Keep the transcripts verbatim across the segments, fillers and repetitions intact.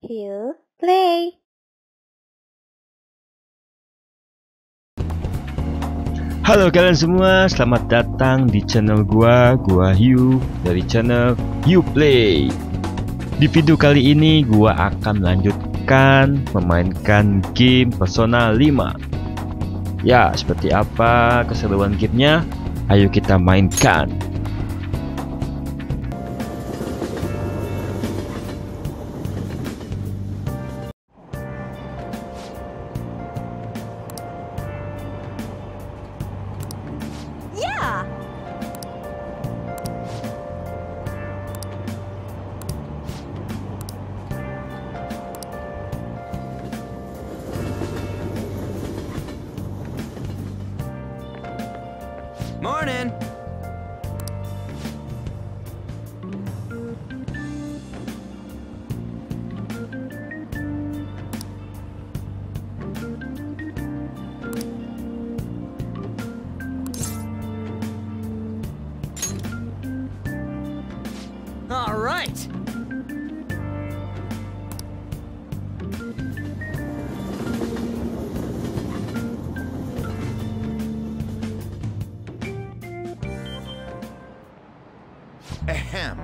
You play. Halo kalian semua, selamat datang di channel gua, gua Hugh dari channel You Play. Di video kali ini gua akan melanjutkan memainkan game Persona lima. Ya, seperti apa keseruan gamenya? Ayo kita mainkan. Yeah. Morning. All right. Ahem.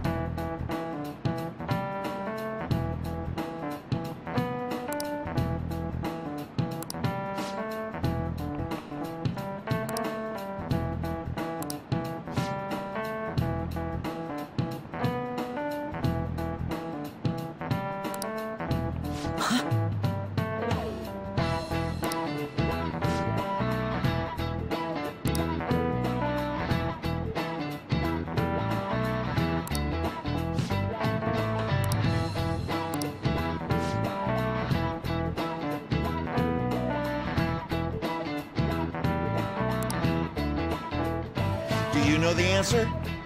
Do you know the answer?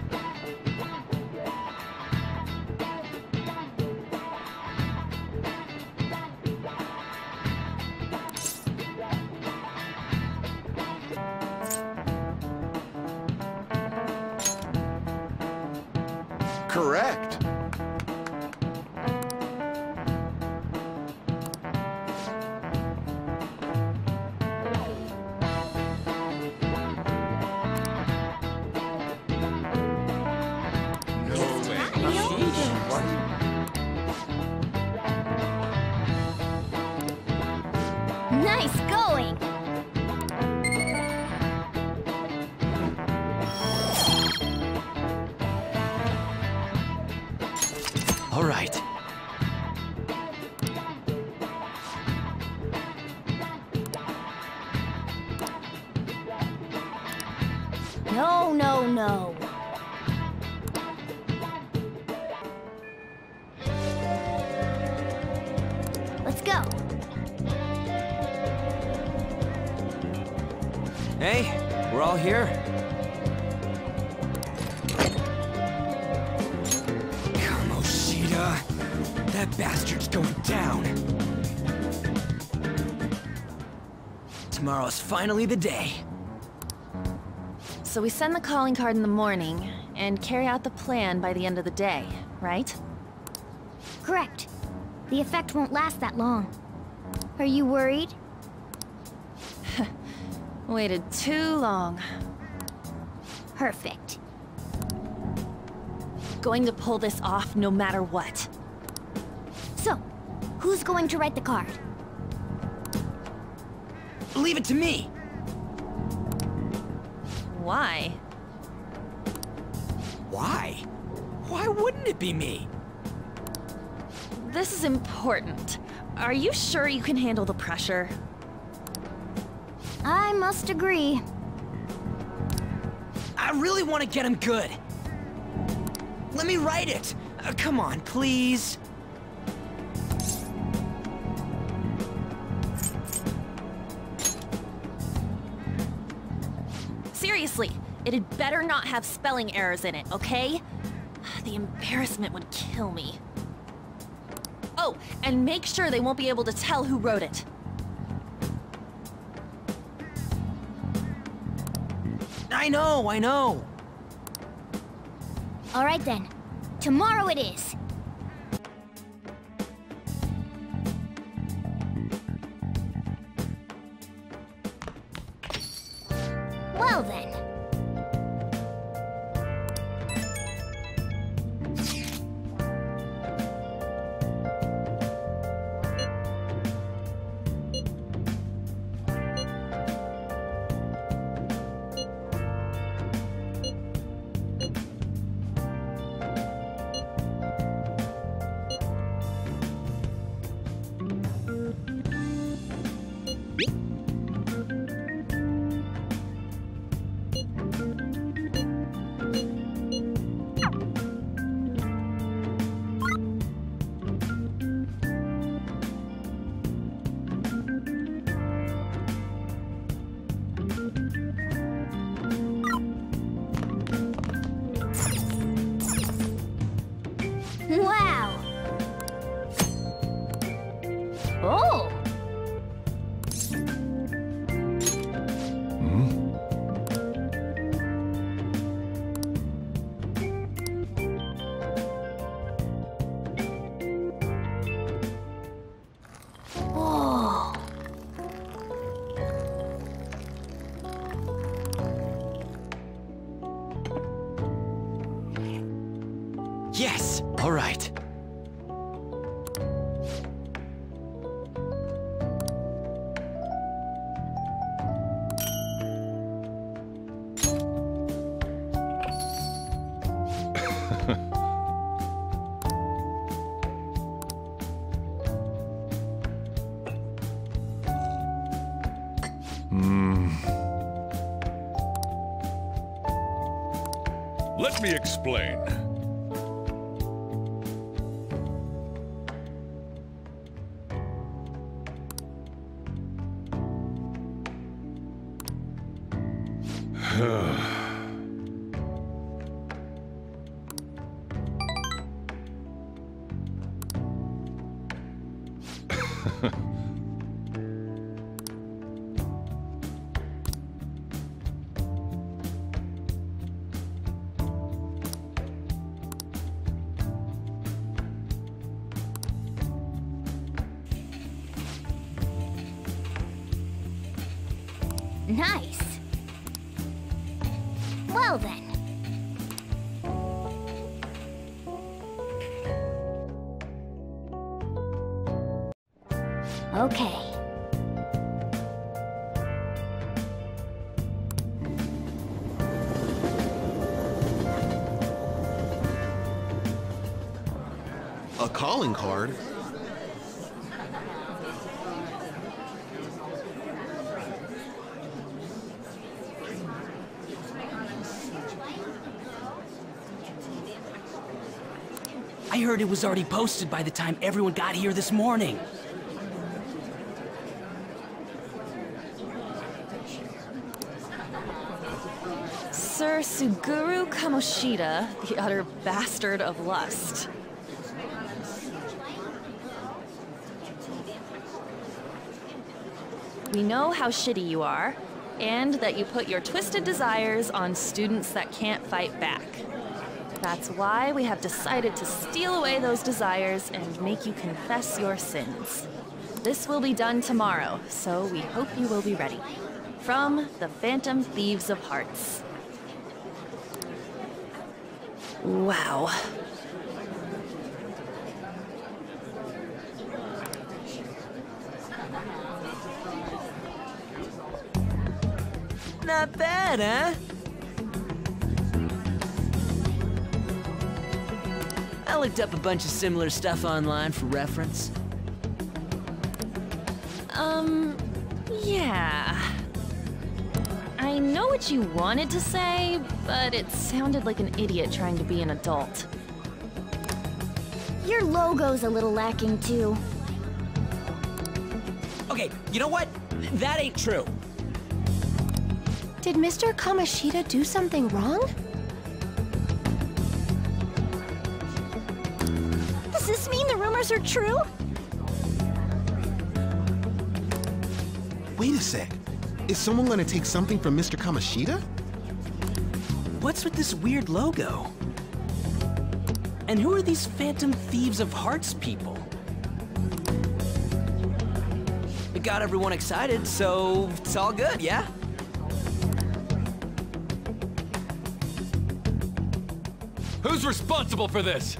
Correct. Nice going. All right. No, no, no. Let's go. Hey, we're all here. Kamoshida, that bastard's going down. Tomorrow's finally the day. So we send the calling card in the morning and carry out the plan by the end of the day, right? Correct. The effect won't last that long. Are you worried? Waited too long. Perfect. Going to pull this off no matter what. So, who's going to write the card? Leave it to me. Why? Why? Why wouldn't it be me? This is important. Are you sure you can handle the pressure? I must agree. I really want to get him good. Let me write it. Uh, come on, please. Seriously, it'd better not have spelling errors in it, okay? The embarrassment would kill me. Oh, and make sure they won't be able to tell who wrote it. I know, I know. All right then. Tomorrow it is. Well then. Wow! Oh! Whoa! Yes! All right. Let me explain. Nice. Well then. Okay. A calling card? I heard it was already posted by the time everyone got here this morning. Sir Suguru Kamoshida, the utter bastard of lust. We know how shitty you are, and that you put your twisted desires on students that can't fight back. That's why we have decided to steal away those desires and make you confess your sins. This will be done tomorrow, so we hope you will be ready. From the Phantom Thieves of Hearts. Wow. Not bad, huh? I looked up a bunch of similar stuff online for reference. Um, yeah. I know what you wanted to say, but it sounded like an idiot trying to be an adult. Your logo's a little lacking too. Okay, you know what? That ain't true. Did Mister Kamoshida do something wrong? Does this mean the rumors are true? Wait a sec. Is someone gonna take something from Mister Kamoshida? What's with this weird logo? And who are these Phantom Thieves of Hearts people? It got everyone excited, so it's all good, yeah? Who's responsible for this?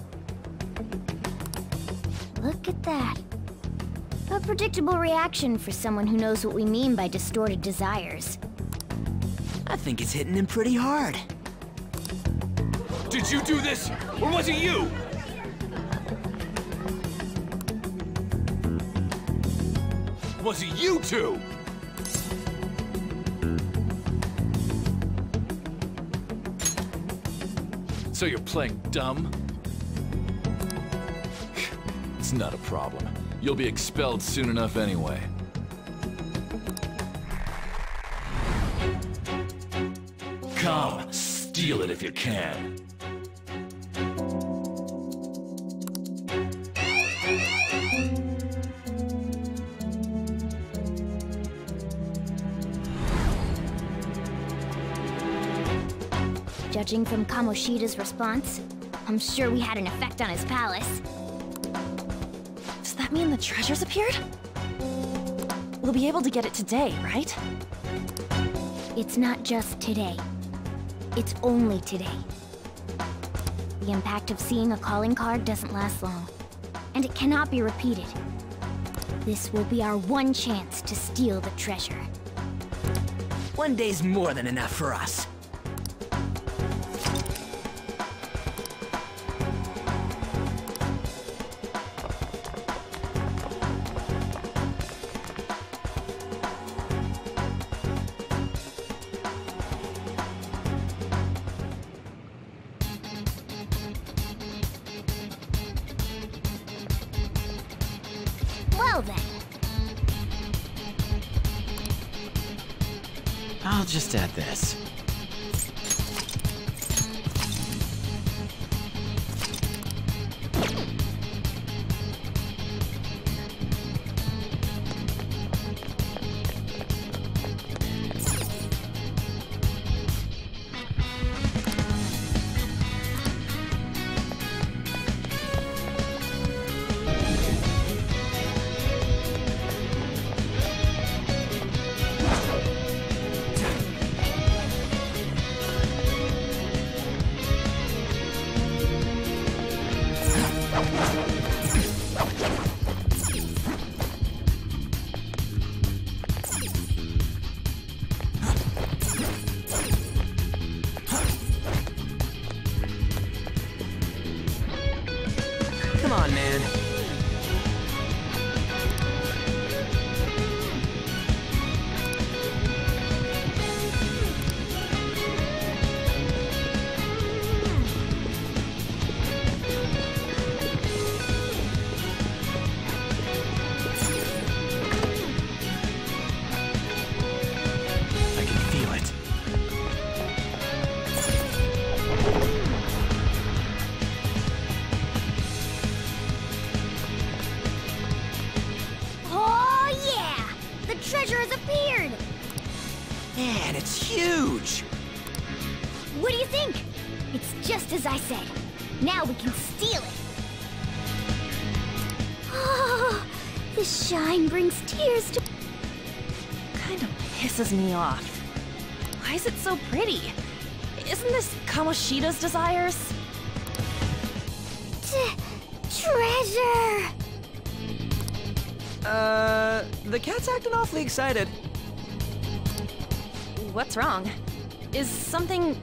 Look at that. A predictable reaction for someone who knows what we mean by distorted desires. I think it's hitting him pretty hard. Did you do this, or was it you? Was it you two? So you're playing dumb? It's not a problem. You'll be expelled soon enough anyway. Come, steal it if you can. Judging from Kamoshida's response, I'm sure we had an effect on his palace. Does that mean the treasure's appeared? We'll be able to get it today, right? It's not just today. It's only today. The impact of seeing a calling card doesn't last long, and it cannot be repeated. This will be our one chance to steal the treasure. One day's more than enough for us. Well then. I'll just add this. Come on, man. I can feel it. Treasure has appeared! Man, it's huge! What do you think? It's just as I said. Now we can steal it. Oh, the shine brings tears to... Kind of pisses me off. Why is it so pretty? Isn't this Kamoshida's desires? T- treasure! Uh, the cat's acting awfully excited. What's wrong? Is something...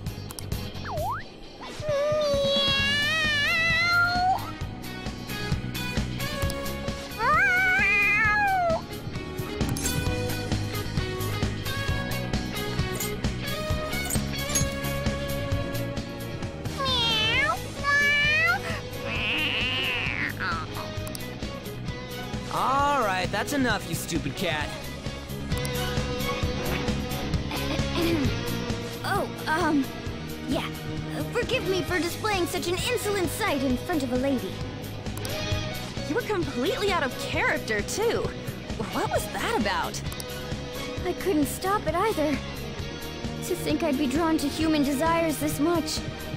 Alright, that's enough, you stupid cat. Oh, um, yeah. Forgive me for displaying such an insolent sight in front of a lady. You were completely out of character, too. What was that about? I couldn't stop it either. To think I'd be drawn to human desires this much.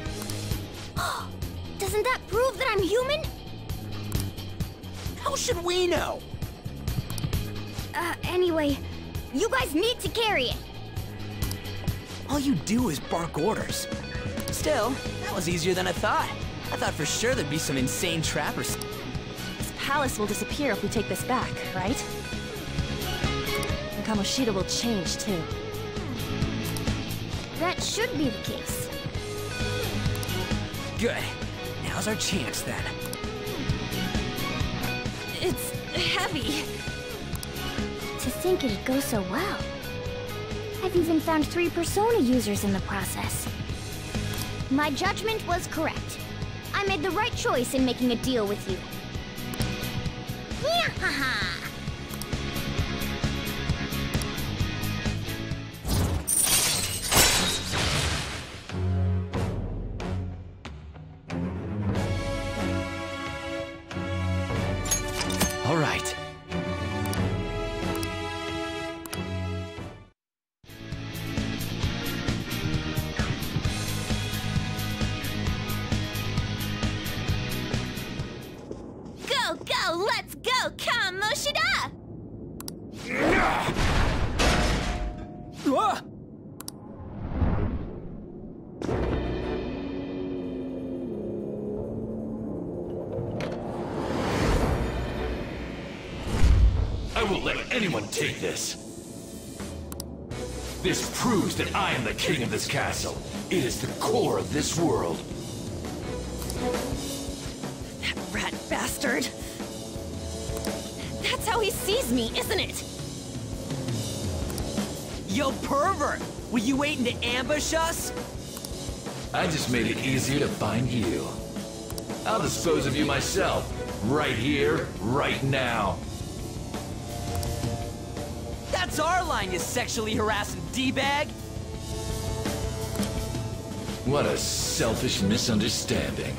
Doesn't that prove that I'm human? How should we know? Uh, anyway, you guys need to carry it. All you do is bark orders. Still, that was easier than I thought. I thought for sure there'd be some insane trap or something. This palace will disappear if we take this back, right? And Kamoshida will change, too. That should be the case. Good. Now's our chance, then. It's heavy. To think it'd go so well. I've even found three Persona users in the process. My judgment was correct. I made the right choice in making a deal with you. Yah-ha-ha! All right. Go, go, let's go, Kamoshida! Ah! I won't let anyone take this. This proves that I am the king of this castle. It is the core of this world. That rat bastard. That's how he sees me, isn't it? Yo, pervert! Were you waiting to ambush us? I just made it easier to find you. I'll dispose of you myself. Right here, right now. That's our line, you sexually harassing D-bag! What a selfish misunderstanding.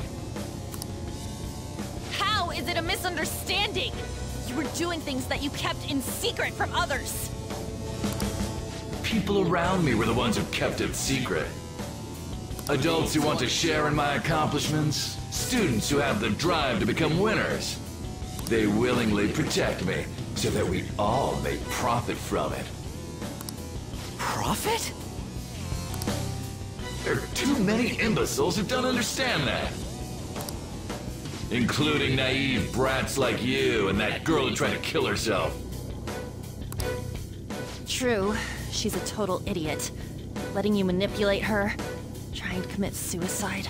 How is it a misunderstanding? You were doing things that you kept in secret from others. People around me were the ones who kept it secret. Adults who want to share in my accomplishments, students who have the drive to become winners. They willingly protect me, so that we all may profit from it. Profit? There are too many imbeciles who don't understand that. Including naive brats like you and that girl who tried to kill herself. True, she's a total idiot. Letting you manipulate her, trying to commit suicide.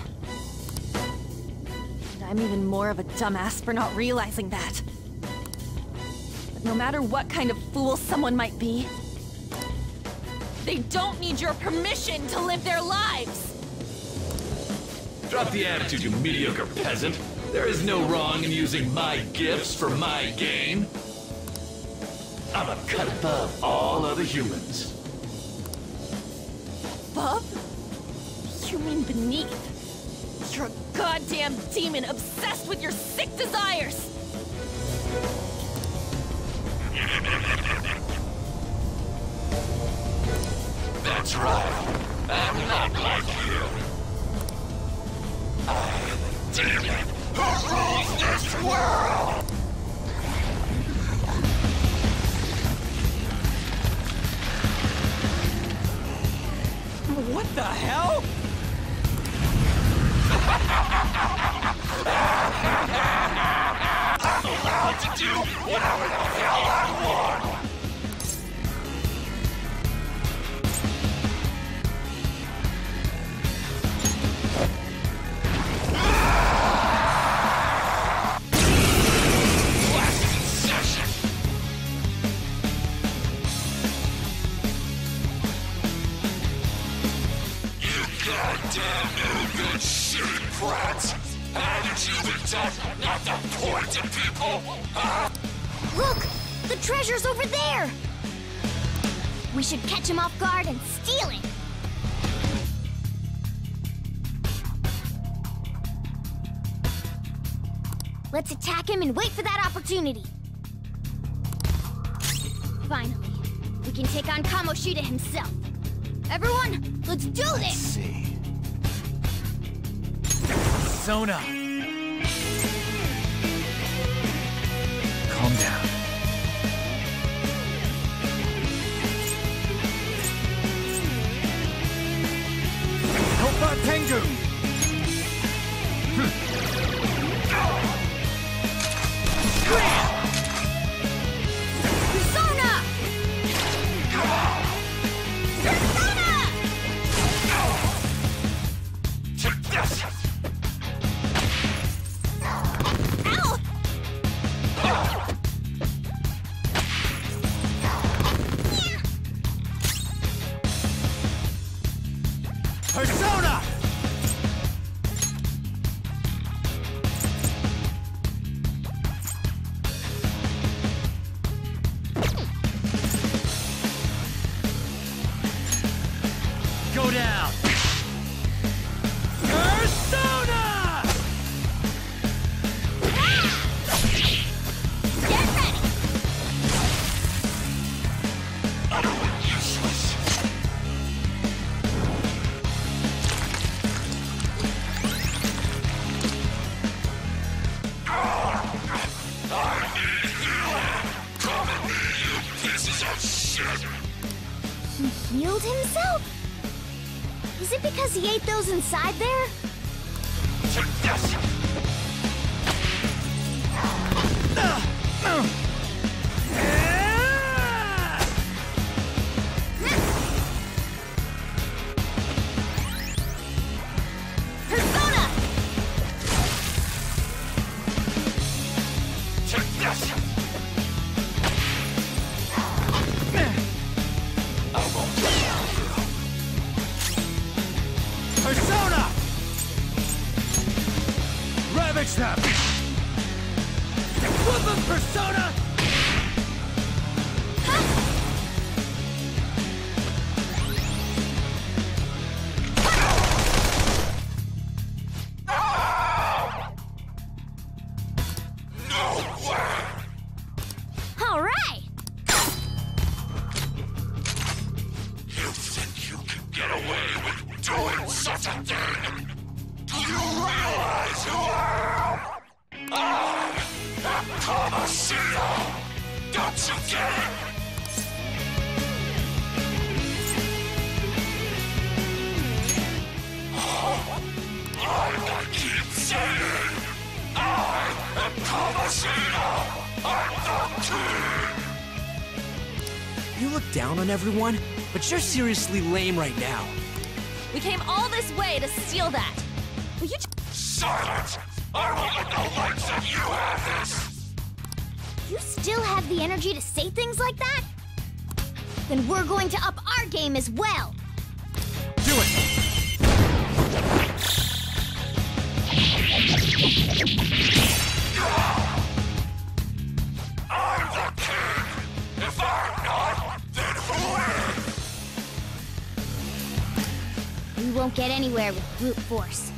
And I'm even more of a dumbass for not realizing that. But no matter what kind of fool someone might be, they don't need your permission to live their lives! Drop the attitude, you mediocre peasant. There is no wrong in using my gifts for my gain. I'm a cut above all other humans. Above? You mean beneath? You're a goddamn demon obsessed with your sick desires! That's right. I'm not like you. I am a demon who rules this world! What the hell? I'm allowed to do whatever the hell I want! Goddamn no-good shit, brats! Attitude and death, not the point to people! Huh? Look! The treasure's over there! We should catch him off guard and steal it! Let's attack him and wait for that opportunity! Finally, we can take on Kamoshida himself! Everyone, let's do this! Let's see. Sona! Calm down. Helpa Tengu! down! Persona! Get ready! He healed himself? Is it because he ate those inside there? Persona! Persona! Ravage them! Whoop 'em, Persona! All right! You think you can get away with doing such a thing? Do you realize who I am? I am Kamoshida! Don't you get it? Oh, I keep saying, I am Kamoshida! I'm the king! You look down on everyone, but you're seriously lame right now. We came all this way to steal that. Will you Silence! I won't let the likes of you have this! You still have the energy to say things like that? Then we're going to up our game as well. Do it! I'm the king! If I'm not, then who is? We won't get anywhere with brute force.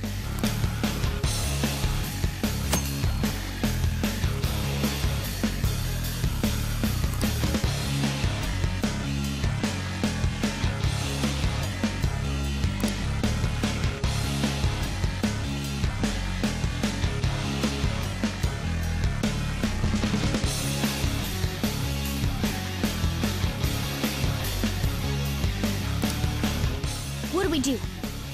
What do we do?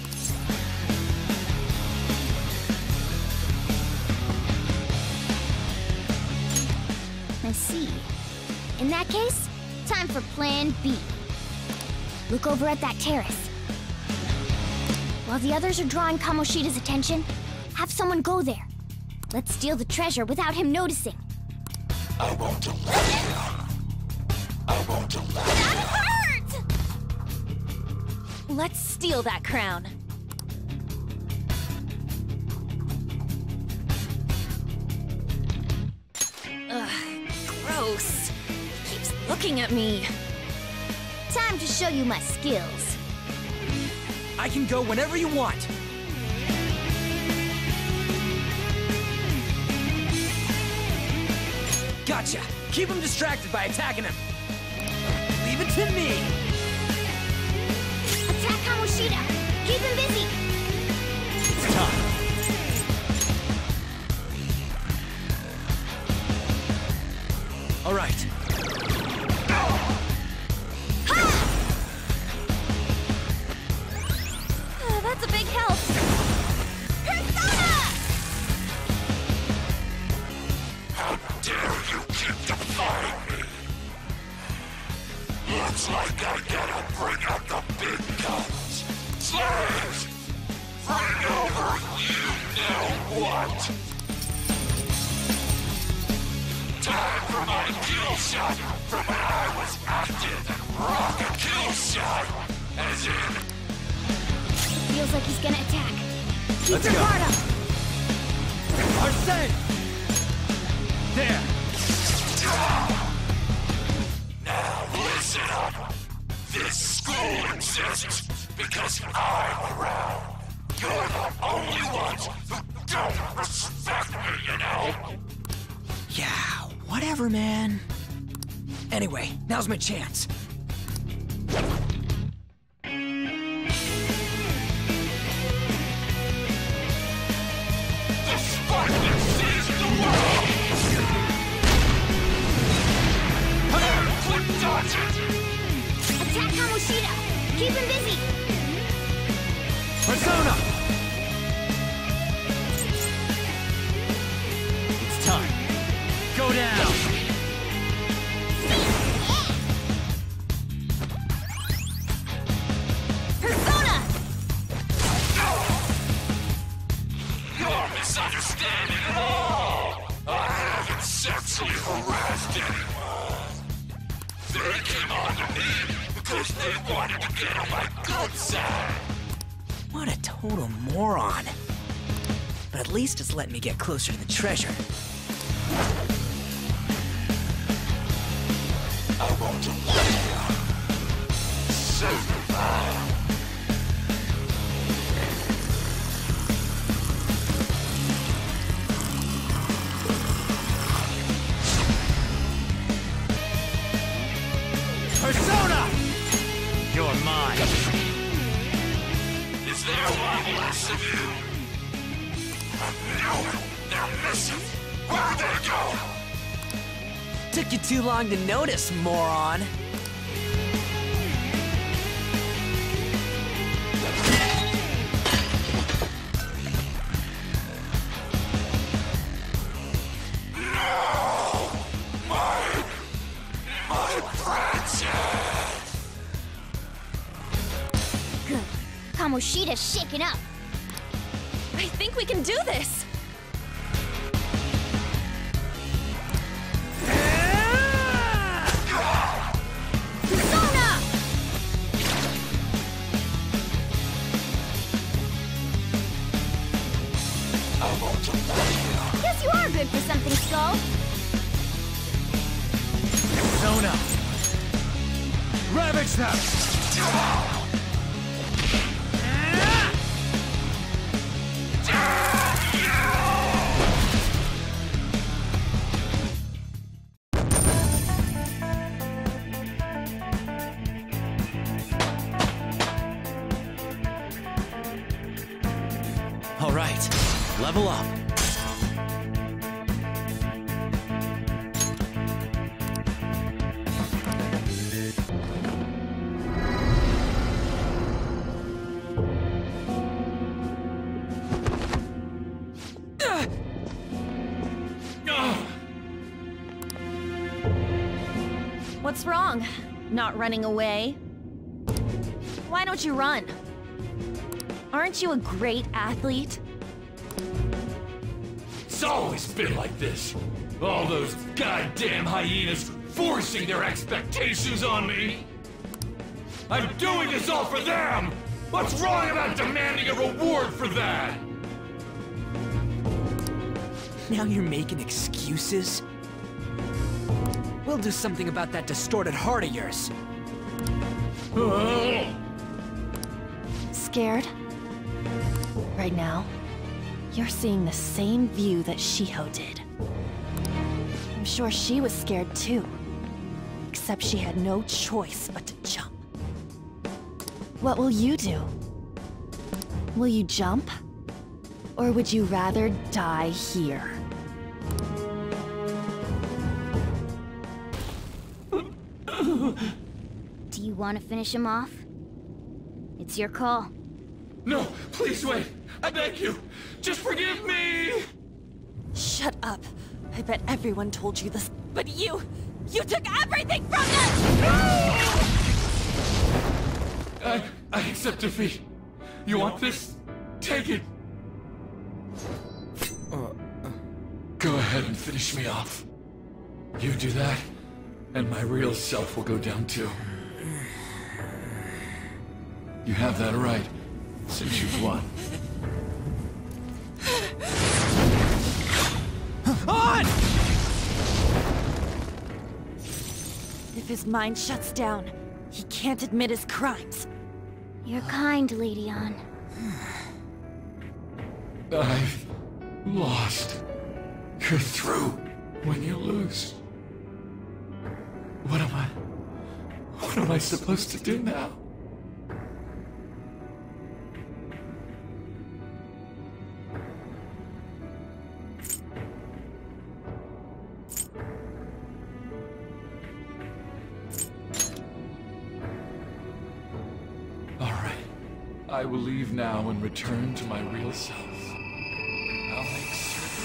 I see. In that case, time for Plan B. Look over at that terrace. While the others are drawing Kamoshida's attention, have someone go there. Let's steal the treasure without him noticing. I won't allow you. I won't allow That hurt! Let's steal that crown. Ugh, gross. Keeps looking at me. Time to show you my skills. I can go whenever you want. Gotcha! Keep him distracted by attacking him. Leave it to me! Attack Kamoshida! Keep him busy! It's time. All right. Uh, that's a big help. Persona! How dare you keep defying me? Looks like I gotta bring out the big guns. Slaves! Bring over you know what? Time for my kill shot from when I was active. Rock a kill shot! As in, Feels like he's gonna attack. Keep Let's your go. guard up! Arsene! There! now listen up. This school exists because I'm around. You're the only ones who don't respect me, you know? Yeah, whatever, man. Anyway, now's my chance. The Spartan sees the world! Quick dodge it! Attack Kamoshida! Keep him busy! Persona! It's time. Go down! Persona! You're misunderstanding it all! I haven't sexually harassed anyone. They came on to me because they wanted to get on my good side. What a total moron. But at least it's letting me get closer to the treasure. I want to live. Survive. Persona! You're mine. Is there one less of you? No, they're missing. Where'd they go? Took you too long to notice, moron. No! My... my princess! Good. Kamoshida's shaken up. I think we can do this. Persona! I want to live. Guess you are good for something, Skull. Persona! Ravage them! All right, level up. What's wrong? Not running away? Why don't you run? Aren't you a great athlete? It's always been like this. All those goddamn hyenas forcing their expectations on me. I'm doing this all for them! What's wrong about demanding a reward for that? Now you're making excuses? We'll do something about that distorted heart of yours. Scared? Right now, you're seeing the same view that Shiho did. I'm sure she was scared too. Except she had no choice but to jump. What will you do? Will you jump? Or would you rather die here? Do you want to finish him off? It's your call. No, please wait. I beg you. Just forgive me. Shut up. I bet everyone told you this, but you... you took everything from them! I, I accept defeat. You want this? Take it. Go ahead and finish me off. You do that, and my real self will go down too. You have that right, since you've won. On! If his mind shuts down, he can't admit his crimes. You're kind, Lady Ann. I've lost. You're through when you lose. What am I... What am I supposed to do now? All right. I will leave now and return to my real self. I'll make certain.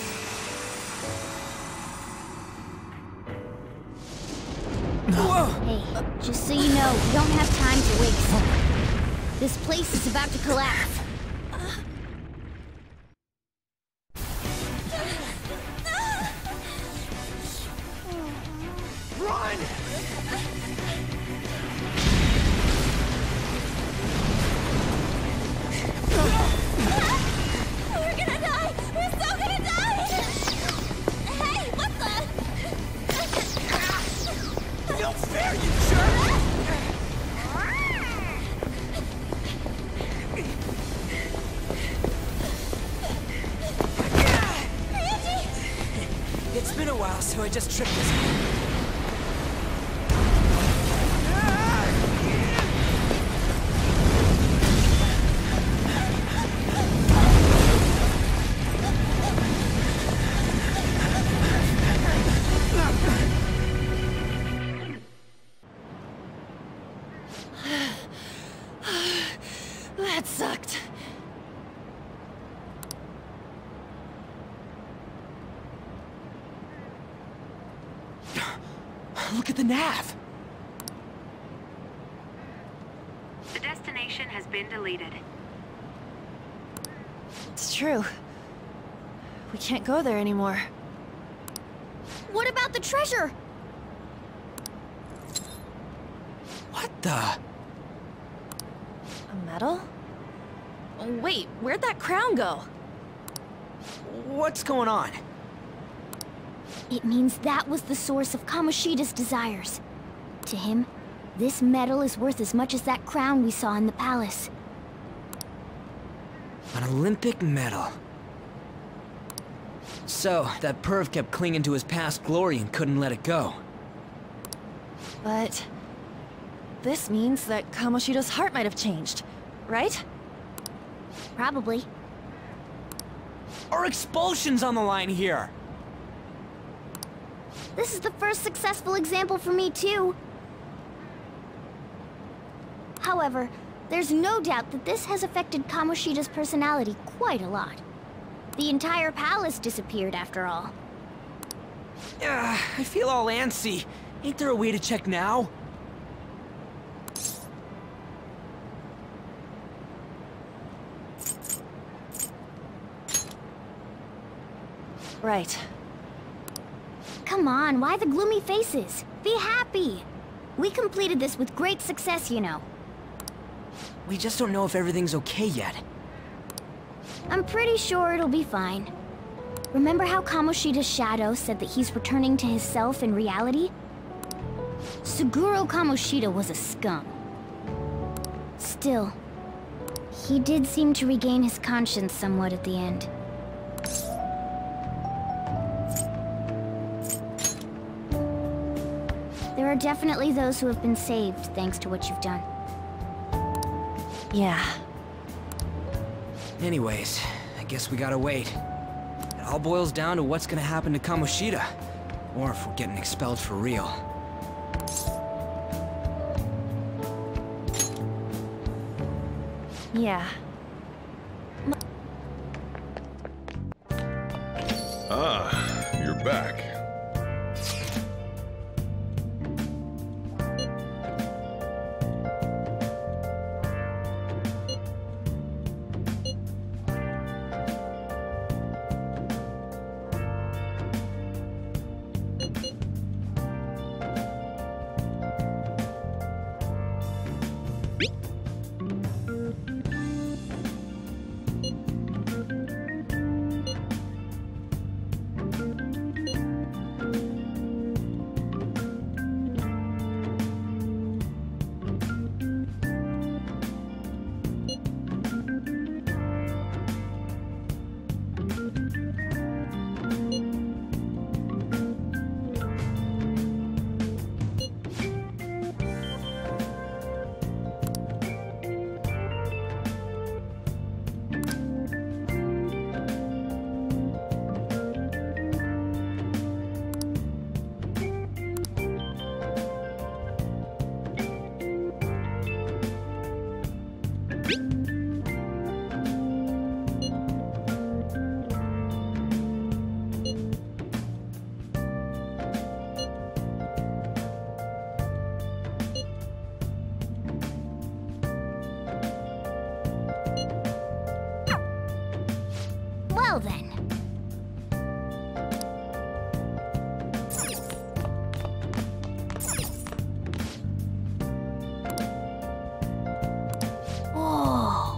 Hey, just so you know, we don't have time to waste. This place is about to collapse. Run! We're gonna die! We're so gonna die! Hey, what the? No fair, you jerk! It's been a while, so I just tripped this. That sucked. Look at the nav! The destination has been deleted. It's true. We can't go there anymore. What about the treasure? What the? A medal? Oh, wait, where'd that crown go? What's going on? It means that was the source of Kamoshida's desires. To him, this medal is worth as much as that crown we saw in the palace. An Olympic medal. So, that perv kept clinging to his past glory and couldn't let it go. But... this means that Kamoshida's heart might have changed, right? Probably. Our expulsion's on the line here! This is the first successful example for me, too. However, there's no doubt that this has affected Kamoshida's personality quite a lot. The entire palace disappeared, after all. Uh, I feel all antsy. Ain't there a way to check now? Right. Come on, why the gloomy faces? Be happy! We completed this with great success, you know. We just don't know if everything's okay yet. I'm pretty sure it'll be fine. Remember how Kamoshida's shadow said that he's returning to his self in reality? Suguro Kamoshida was a scum. Still, he did seem to regain his conscience somewhat at the end. There are definitely those who have been saved thanks to what you've done. Yeah. Anyways, I guess we gotta wait. It all boils down to what's gonna happen to Kamoshida. Or if we're getting expelled for real. Yeah. Ah, you're back. Well then. Whoa.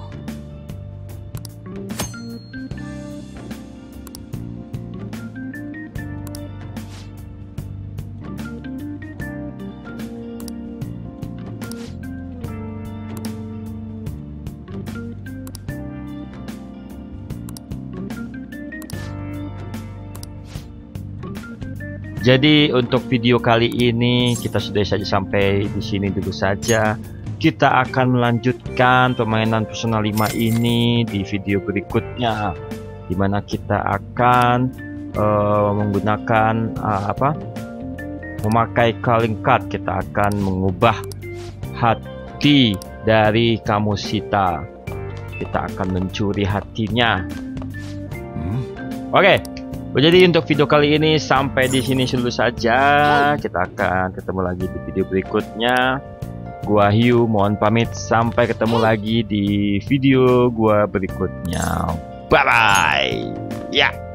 Jadi untuk video kali ini kita sudah saja sampai di sini dulu saja. Kita akan melanjutkan permainan Persona lima ini di video berikutnya, dimana kita akan uh, menggunakan uh, apa? Memakai calling card. Kita akan mengubah hati dari Kamoshida. Kita akan mencuri hatinya. Hmm. Oke. Okay. Jadi untuk video kali ini sampai di sini dulu saja. Kita akan ketemu lagi di video berikutnya. Gua Hugh mohon pamit, sampai ketemu lagi di video gua berikutnya. Bye bye. Ya.